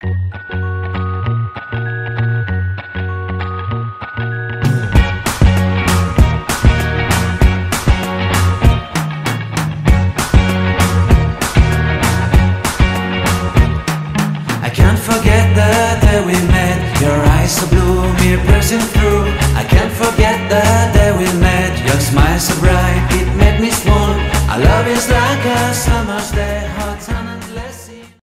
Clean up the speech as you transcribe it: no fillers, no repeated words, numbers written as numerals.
I can't forget the day we met. Your eyes so blue, me piercing through. I can't forget the day we met. Your smile so bright.